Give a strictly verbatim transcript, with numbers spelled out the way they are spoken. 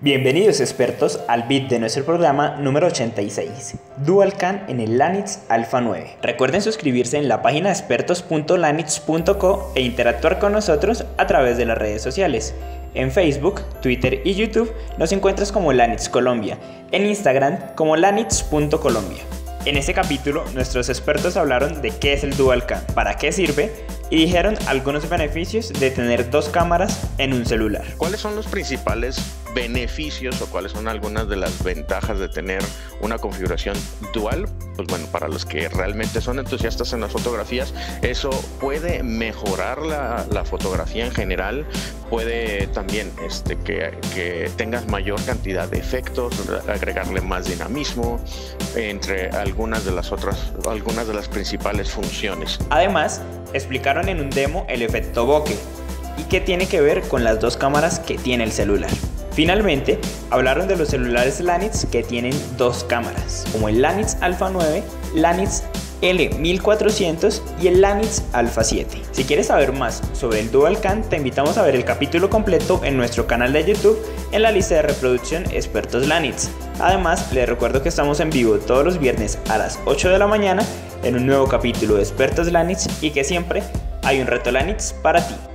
Bienvenidos expertos al bit de nuestro programa número ochenta y seis, DualCAN en el Lanitz Alpha nueve. Recuerden suscribirse en la página expertos punto lanitz punto co e interactuar con nosotros a través de las redes sociales. En Facebook, Twitter y YouTube nos encuentras como Lanitz Colombia, en Instagram como lanitz punto colombia. En este capítulo, nuestros expertos hablaron de qué es el DualCAN, para qué sirve y dijeron algunos beneficios de tener dos cámaras en un celular. ¿Cuáles son los principales beneficios o cuáles son algunas de las ventajas de tener una configuración dual? Pues bueno, para los que realmente son entusiastas en las fotografías, eso puede mejorar la, la fotografía en general, puede también este, que, que tengas mayor cantidad de efectos, agregarle más dinamismo, entre algunas de las otras, algunas de las principales funciones. Además, explicaron en un demo el efecto bokeh y qué tiene que ver con las dos cámaras que tiene el celular. Finalmente, hablaron de los celulares Lanitz que tienen dos cámaras, como el Lanitz Alpha nueve, Lanitz L mil cuatrocientos y el Lanitz Alpha siete. Si quieres saber más sobre el DualCAN, te invitamos a ver el capítulo completo en nuestro canal de YouTube en la lista de reproducción Expertos Lanitz. Además, les recuerdo que estamos en vivo todos los viernes a las ocho de la mañana en un nuevo capítulo de Expertos Lanitz y que siempre hay un reto Lanitz para ti.